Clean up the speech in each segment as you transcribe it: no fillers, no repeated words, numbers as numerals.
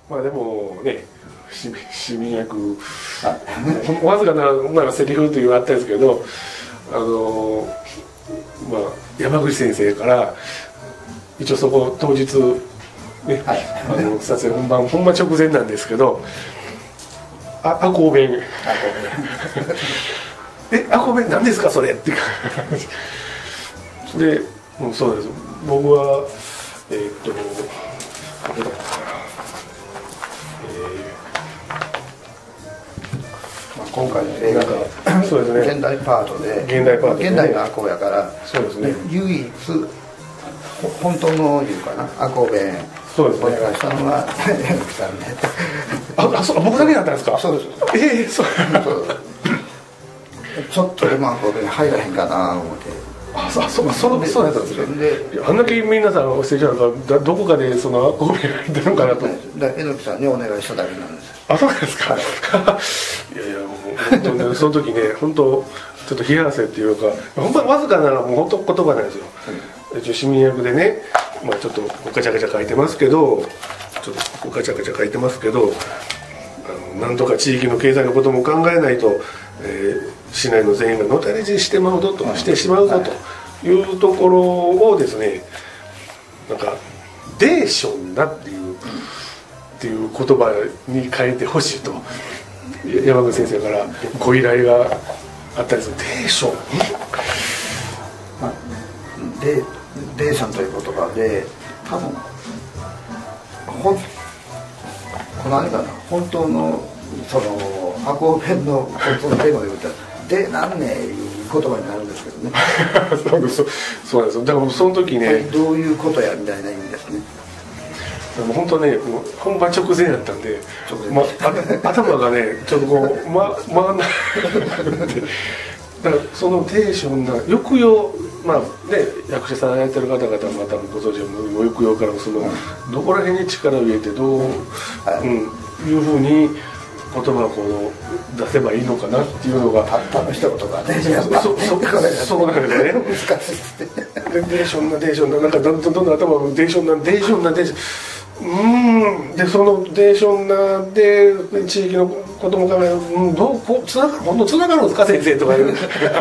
まあでもね、市民役わずかなセリフというのがあったんですけど、まあ、山口先生から一応そこ当日ね、はい、撮影本番直前なんですけど、赤穂弁赤穂弁何ですかそれってで、そうです。僕は今回の映画がそうです、ね、現代パートで現代の赤穂やから、そうですね、唯一本当のいうかな赤穂弁お願いしたのは矢吹さんで、 そう僕だけだったんですか。 そうです。そうちょっとでも赤穂弁入らへんかな思って。 そうだったんですね。あんだけ皆さんステージなんかどこかでその赤穂弁入ってるのかなと。 榎木さんにお願いしただけなんです。 そうなんですか。いやいやもう本当ね、その時ね、本当ちょっと冷や汗っていうか、本当わずかなもう本当言葉なんですよ。一応市民役でね、まあちょっとガチャガチャ書いてますけど、なんとか地域の経済のことも考えないと、市内の全員がのたれ死にしてしまうぞというところをですね、なんかデーションだっていう言葉に変えてほしいと山口先生からご依頼があったんです。デーション、 デーションという言葉で多分このあれかな、本当のその赤穂弁の本当のテーマで言ったら「でなんね」いう言葉になるんですけどね。 そうなんですよ。だからその時ね、 どういうことやみたいな意味ですね。 でも本当ね、もう本番直前だったんで、頭がねちょっとこう回んなくて、だからそのテンションな抑揚、まあね、役者さんやってる方々はまたご存知の抑揚からそのどこら辺に力を入れてどう、いうふうに言葉をこう出せばいいのかなっていうのがたったの一言がね、 そうなんですね。 難しいですね。 デーションななんかどんどん頭がデーションなでそのデーションなで地域のことも考える、本当つながるんですか先生とかいう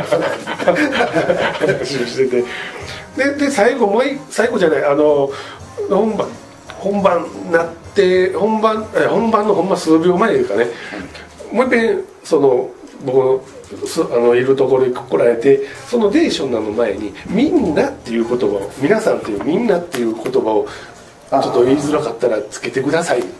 話をしてて、で最後じゃない、本番なって本番のほんま数秒前ですかね、もう一遍その僕のいるところに来られて、そのデーションなの前に「みんな」っていう言葉を、皆さんっていう「みんな」っていう言葉をちょっと言いづらかったらつけてください。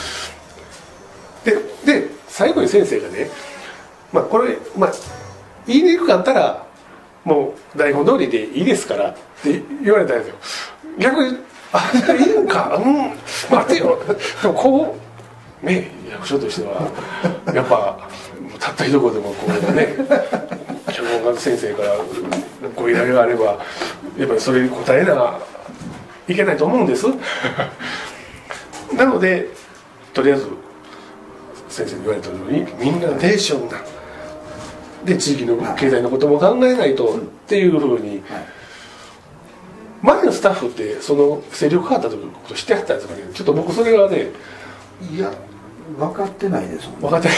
で最後に先生がね、まあこれ言いにくかったらもう台本通りでいいですからって言われたんですよ。逆にいいんか、待てよ。でもこうね、役所としてはやっぱたった一言でもこうね、教本学先生からご依頼があればやっぱりそれに答えないけないと思うんですなのでとりあえず先生に言われたように、みんなテンションだで地域の経済のことも考えないとっていうふうに、前のスタッフってその勢力変わった時のこと知ってはったんですかね。ちょっと僕それがね、 いや分かってないですもんね。 分かってない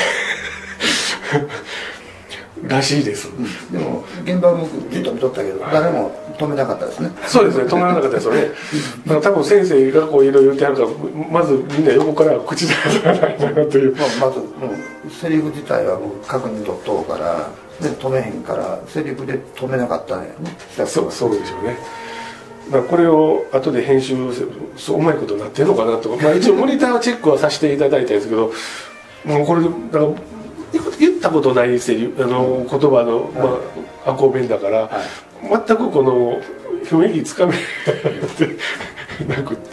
らしいです、 でも現場もずっと見とったけど誰も止めなかったですね。 そうですね、止めなかったですよね。だから多分先生がこういろいろ言ってはるから、まずみんな横から口出さないなという、 まずセリフ自体は僕確認取っとうからで止めへんからセリフで止めなかったんやね。 そうでしょうね。だからこれを後で編集そううまいことになってるのかなと、一応モニターチェックはさせていただいたんですけど、もうこれだから言ったことない言葉の、赤穂弁だから、全くこの雰囲気つかめなくって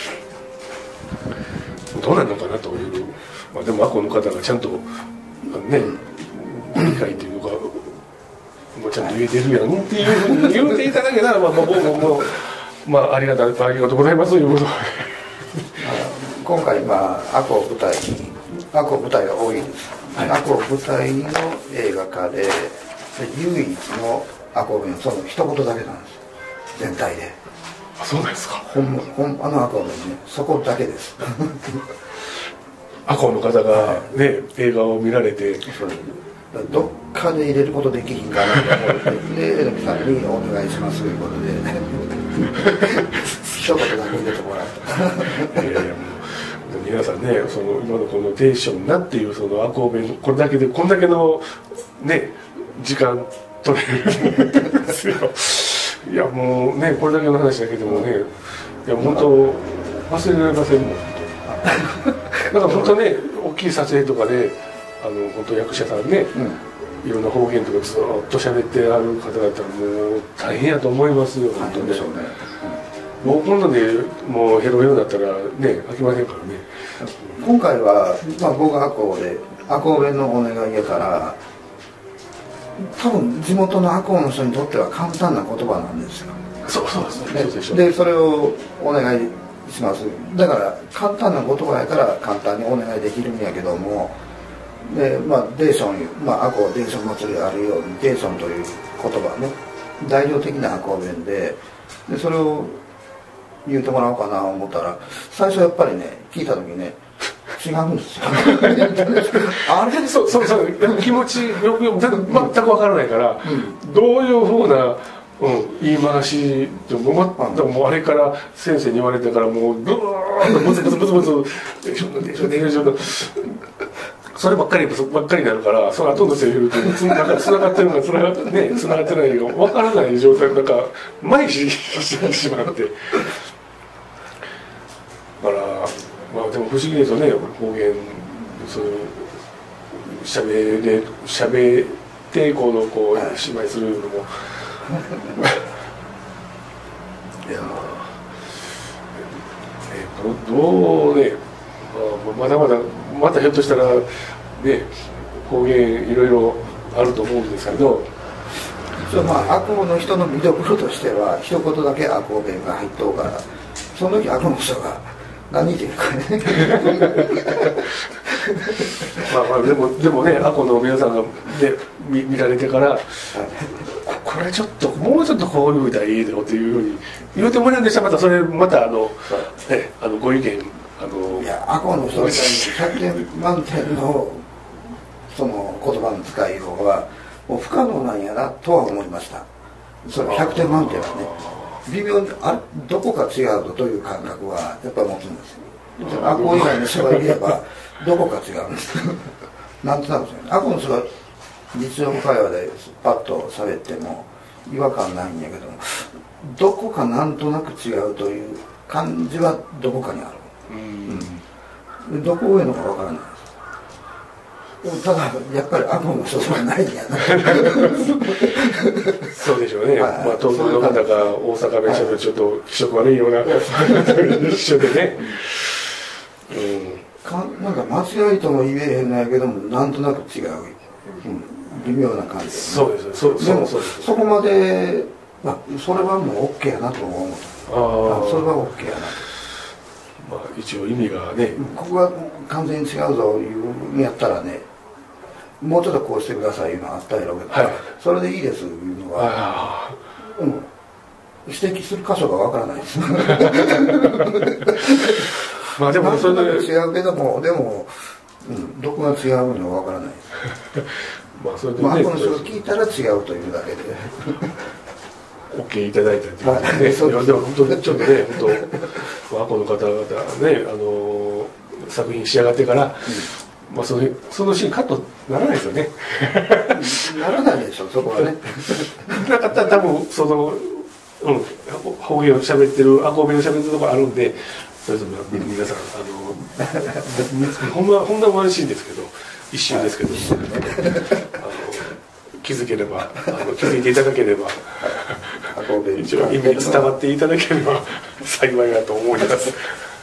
どうなるのかなという、でも赤穂の方がちゃんとね、理解っていうのがもうちゃんと言えてるやんっていうふうに言うていただけたら、僕もありがとうございますということで今回赤穂舞台が多いです。赤穂舞台の映画化で唯一の赤穂弁、その一言だけなんです全体で。 あ、そうなんですか。 あの赤帯ね、そこだけです赤の方がね、映画を見られて、 どっかで入れることできひんかなと思ってで、榎木さんにお願いしますということで一言だけ入れてもらったいやいや、もう皆さんね、その今のこのテンションなっていうその赤帯これだけでこんだけのね時間取れるんですよ。いやもうね、これだけの話だけでもね、いや本当忘れられませんもん。だから本当ね、大きい撮影とかで本当役者さんね、いろんな方言とかずっと喋ってある方だったらもう大変やと思いますよ。本当ね。もうこんなんでもうヘロヘロだったらね飽きませんからね。 今回は、僕が赤帯のお願いやから多分地元の赤穂の人にとっては簡単な言葉なんですよ。 そうですね。 でそれをお願いします。だから簡単な言葉やから簡単にお願いできるんやけども、でデーション、赤穂デーション祭りあるようにデーションという言葉ね、代表的な赤穂弁でそれを言うてもらおうかなと思ったら、最初やっぱりね聞いた時ね違うんですよあれそう気持ちよく全く分からないから、どういうふうな、言い回しでもうあれから先生に言われてからもうブワーッとブツブツブツブツそればっかりになるから、その後のセリフとつながってるのかつながってないのか分からない状態なんか麻痺してしまって。だからでも不思議ですよね、方言そういう喋ってこう芝居するのもいやどうね、またひょっとしたらね方言いろいろあると思うんですけど、 赤穂の人の見どころとしては一言だけ赤穂弁が入っとうから、その時赤穂の人が何言ってるかねでもね、赤穂の皆さんが、ね、見られてから、これちょっともうちょっとこういう歌いいよっていうふうに言うてもらうんでしたら、またそれご意見いや赤穂の人たち100点満点のその言葉の使いようはもう不可能なんやなとは思いました。それ100点満点はね微妙にどこか違うという感覚はやっぱり持つんですよ。赤穂以外の人がいればどこか違うんですなんとなくですね、赤穂の人が日常会話でパッと喋っても違和感ないんやけども、どこかなんとなく違うという感じはどこかにある。どこ上のかわからないです。ただやっぱり赤穂の人じゃないんやなそうでしょうね。東京の方が大阪弁しゃべるちょっと気色悪いような一緒でね。 なんか間違いとも言えへんのやけどもなんとなく違う、微妙な感じ、 そうです。 でもそこまで、それはもう OK やなと思う。それは OK やなと。 一応意味がね、 ここが完全に違うぞいうやったらね、もうちょっとこうしてくださいいうのあったやろうけど、それでいいですいうのは、指摘する箇所がわからないですでもそれで違うけども、でも、どこが違うのかわからないですこの人が聞いたら違うというだけで OK いただいたっていうことでね。でも本当にちょっとね、この方々ね、作品仕上がってから、そのシーンカットならないですよね。 ならないでしょ、そこはね。 なかったら多分方言を喋ってる、赤穂弁を喋ってるところあるんで、それぞれ皆さんほんのワンシーンですけど、一瞬ですけど、気づければ気づいていただければ一応意味伝わっていただければ幸いだと思います。